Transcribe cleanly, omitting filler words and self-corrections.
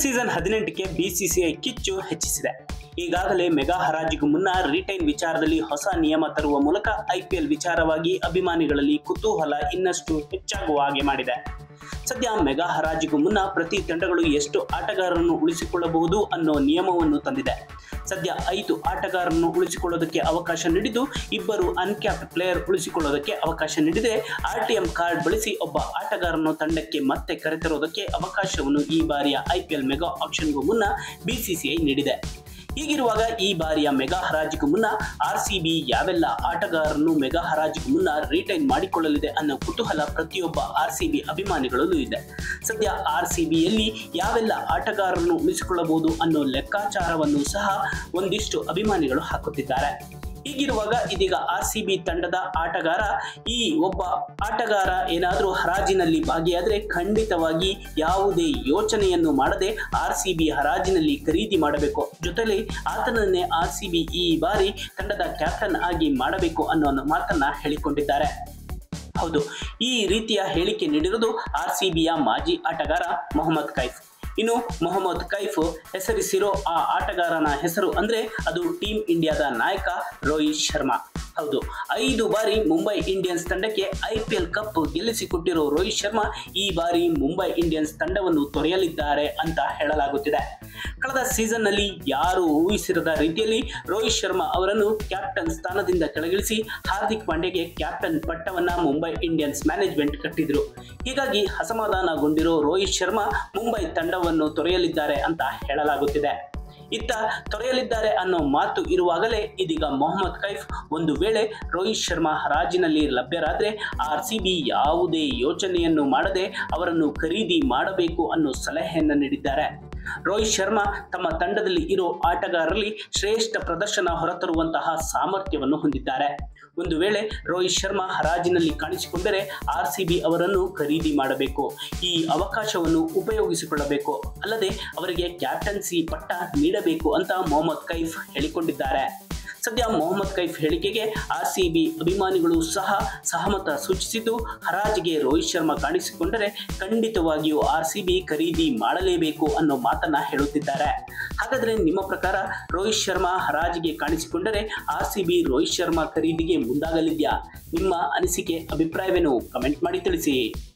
Season 18ಕ್ಕೆ BCCI ಕಿಚ್ಚು ಹೆಚ್ಚಿಸಿದೆ. ಈಗಾಗಲೇ ಮೆಗಾ ಹರಾಜಿಗೂ ಮುನ್ನ ರಿಟೈನ್ ವಿಚಾರದಲ್ಲಿ ಹೊಸ ನಿಯಮ ತರುವ ಮೂಲಕ ಐಪಿಎಲ್ ವಿಚಾರವಾಗಿ ಅಭಿಮಾನಿಗಳಲ್ಲಿ ಕುತೂಹಲ ಇನ್ನಷ್ಟು ಹೆಚ್ಚಾಗುವ ಹಾಗೆ ಮಾಡಿದೆ. ಸದ್ಯ ಮೆಗಾ ಹರಾಜಿಗೂ ಮುನ್ನ ಪ್ರತಿ ತಂಡಗಳು ಎಷ್ಟು ಆಟಗಾರರನ್ನು ಉಳಿಸಿಕೊಳ್ಳಬಹುದು ಅನ್ನೋ ನಿಯಮವನ್ನು ತಂದಿದೆ. ಸದ್ಯ 5 ಆಟಗಾರರನ್ನು ಉಳಿಸಿಕೊಳ್ಳೋದಕ್ಕೆ ಅವಕಾಶ ನೀಡಿದ್ದು, 2 ಅನ್ಕ್ಯಾಪ್ಡ್ ಪ್ಲೇಯರ್ ಉಳಿಸಿಕೊಳ್ಳೋದಕ್ಕೆ ಅವಕಾಶ ನೀಡಿದೆ. ಆರ್ಟಿಎಂ ಕಾರ್ಡ್ ಬಳಸಿ ಒಬ್ಬ ಆಟಗಾರರನ್ನು ತಂಡಕ್ಕೆ ಮತ್ತೆ ಕರೆತರೋದಕ್ಕೆ ಅವಕಾಶವನ್ನು ಈ ಬಾರಿಯ ಐಪಿಎಲ್ ಮೆಗಾ ಆಕ್ಷನ್ಗೂ ಮುನ್ನ ಬಿಸಿಸಿಐ ನೀಡಿದೆ. ಹೀಗಿರುವಾಗ ಈ ಬಾರಿಯ ಮೆಗಾ ಹರಾಜಿಗೂ ಮುನ್ನ ಆರ್ಸಿಬಿ ಯಾವೆಲ್ಲ ಆಟಗಾರರನ್ನು ಮೆಗಾ ಹರಾಜಿಗೂ ಮುನ್ನ ರಿಟೈನ್ ಮಾಡಿಕೊಳ್ಳಲಿದೆ ಅನ್ನೋ ಕುತೂಹಲ ಪ್ರತಿಯೊಬ್ಬ ಆರ್ಸಿಬಿ ಅಭಿಮಾನಿಗಳಲ್ಲೂ ಇದೆ. ಸದ್ಯ ಆರ್ಸಿಬಿಯಲ್ಲಿ ಯಾವೆಲ್ಲ ಆಟಗಾರರನ್ನು ಉಳಿಸಿಕೊಳ್ಳಬಹುದು ಅನ್ನೋ ಲೆಕ್ಕಾಚಾರವನ್ನು ಸಹ ಒಂದಿಷ್ಟು ಅಭಿಮಾನಿಗಳು ಹಾಕುತ್ತಿದ್ದಾರೆ. ಹೀಗಿರುವಾಗ ಇದೀಗ ಆರ್ಸಿಬಿ ತಂಡದ ಆಟಗಾರ ಒಬ್ಬ ಆಟಗಾರ ಏನಾದರೂ ಹರಾಜಿನಲ್ಲಿ ಭಾಗಿಯಾದರೆ ಖಂಡಿತವಾಗಿ ಯಾವುದೇ ಯೋಚನೆಯನ್ನು ಮಾಡದೆ ಆರ್ಸಿಬಿ ಹರಾಜಿನಲ್ಲಿ ಖರೀದಿ ಮಾಡಬೇಕು. ಜೊತೆಲಿ ಆತನನ್ನೇ ಆರ್ಸಿಬಿ ಈ ಬಾರಿ ತಂಡದ ಕ್ಯಾಪ್ಟನ್ ಆಗಿ ಮಾಡಬೇಕು ಅನ್ನೋ ಮಾತನ್ನ ಹೇಳಿಕೊಂಡಿದ್ದಾರೆ. ಹೌದು, ಈ ರೀತಿಯ ಹೇಳಿಕೆ ನೀಡಿರುವುದು ಆರ್ಸಿಬಿಯ ಮಾಜಿ ಆಟಗಾರ ಮೊಹಮ್ಮದ್ ಕೈಫ್. ಇನ್ನು ಮೊಹಮ್ಮದ್ ಕೈಫ್ ಹೆಸರಿಸಿರೋ ಆ ಆಟಗಾರನ ಹೆಸರು ಅಂದ್ರೆ ಅದು ಟೀಮ್ ಇಂಡಿಯಾದ ನಾಯಕ ರೋಹಿತ್ ಶರ್ಮಾ. ಹೌದು, 5 ಬಾರಿ ಮುಂಬೈ ಇಂಡಿಯನ್ಸ್ ತಂಡಕ್ಕೆ ಐಪಿಎಲ್ ಕಪ್ ಗೆಲ್ಲಿಸಿಕೊಟ್ಟಿರೋ ರೋಹಿತ್ ಶರ್ಮಾ ಈ ಬಾರಿ ಮುಂಬೈ ಇಂಡಿಯನ್ಸ್ ತಂಡವನ್ನು ತೊರೆಯಲಿದ್ದಾರೆ ಅಂತ ಹೇಳಲಾಗುತ್ತಿದೆ. ಕಳೆದ ಸೀಸನ್ ನಲ್ಲಿ ಯಾರು ಊಹಿಸಿರದ ರೀತಿಯಲ್ಲಿ ರೋಹಿತ್ ಶರ್ಮಾ ಅವರನ್ನು ಕ್ಯಾಪ್ಟನ್ ಸ್ಥಾನದಿಂದ ಕೆಳಗಿಳಿಸಿ ಹಾರ್ದಿಕ್ ಪಾಂಡ್ಯಗೆ ಕ್ಯಾಪ್ಟನ್ ಪಟ್ಟವನ್ನ ಮುಂಬೈ ಇಂಡಿಯನ್ಸ್ ಮ್ಯಾನೇಜ್ಮೆಂಟ್ ಕಟ್ಟಿದ್ರು. ಹೀಗಾಗಿ ಅಸಮಾಧಾನಗೊಂಡಿರೋ ರೋಹಿತ್ ಶರ್ಮಾ ಮುಂಬೈ ತಂಡವನ್ನು ತೊರೆಯಲಿದ್ದಾರೆ ಅಂತ ಹೇಳಲಾಗುತ್ತಿದೆ. ಇತ್ತ ತೊರೆಯಲಿದ್ದಾರೆ ಅನ್ನೋ ಮಾತು ಇರುವಾಗಲೇ ಇದೀಗ ಮೊಹಮ್ಮದ್ ಕೈಫ್ ಒಂದು ವೇಳೆ ರೋಹಿತ್ ಶರ್ಮಾ ಹರಾಜಿನಲ್ಲಿ ಲಭ್ಯರಾದರೆ ಆರ್ಸಿಬಿ ಯಾವುದೇ ಯೋಚನೆಯನ್ನು ಮಾಡದೆ ಅವರನ್ನು ಖರೀದಿ ಮಾಡಬೇಕು ಅನ್ನೋ ಸಲಹೆಯನ್ನು ನೀಡಿದ್ದಾರೆ. ರೋಹಿತ್ ಶರ್ಮಾ ತಮ್ಮ ತಂಡದಲ್ಲಿ ಇರೋ ಆಟಗಾರರಲ್ಲಿ ಶ್ರೇಷ್ಠ ಪ್ರದರ್ಶನ ಹೊರತರುವಂತಹ ಸಾಮರ್ಥ್ಯವನ್ನು ಹೊಂದಿದ್ದಾರೆ. ಒಂದು ವೇಳೆ ರೋಹಿತ್ ಶರ್ಮಾ ಹರಾಜಿನಲ್ಲಿ ಕಾಣಿಸಿಕೊಂಡರೆ ಆರ್ಸಿಬಿ ಅವರನ್ನು ಖರೀದಿ ಮಾಡಬೇಕು, ಈ ಅವಕಾಶವನ್ನು ಉಪಯೋಗಿಸಿಕೊಳ್ಳಬೇಕು, ಅಲ್ಲದೆ ಅವರಿಗೆ ಕ್ಯಾಪ್ಟನ್ಸಿ ಪಟ್ಟ ನೀಡಬೇಕು ಅಂತ ಮೊಹಮ್ಮದ್ ಕೈಫ್ ಹೇಳಿಕೊಂಡಿದ್ದಾರೆ. ಸದ್ಯ ಮೊಹಮ್ಮದ್ ಕೈಫ್ ಹೇಳಿಕೆಗೆ ಆರ್ಸಿಬಿ ಅಭಿಮಾನಿಗಳು ಸಹ ಸಹಮತ ಸೂಚಿಸಿದ್ದು, ಹರಾಜಿಗೆ ರೋಹಿತ್ ಶರ್ಮಾ ಕಾಣಿಸಿಕೊಂಡರೆ ಖಂಡಿತವಾಗಿಯೂ ಆರ್ಸಿಬಿ ಖರೀದಿ ಮಾಡಲೇಬೇಕು ಅನ್ನೋ ಮಾತನ್ನ ಹೇಳುತ್ತಿದ್ದಾರೆ. ಹಾಗಾದ್ರೆ ನಿಮ್ಮ ಪ್ರಕಾರ ರೋಹಿತ್ ಶರ್ಮಾ ಹರಾಜಿಗೆ ಕಾಣಿಸಿಕೊಂಡರೆ ಆರ್ಸಿಬಿ ರೋಹಿತ್ ಶರ್ಮಾ ಖರೀದಿಗೆ ಮುಂದಾಗಲಿದೆಯಾ? ನಿಮ್ಮ ಅನಿಸಿಕೆ ಅಭಿಪ್ರಾಯವೇನು? ಕಮೆಂಟ್ ಮಾಡಿ ತಿಳಿಸಿ.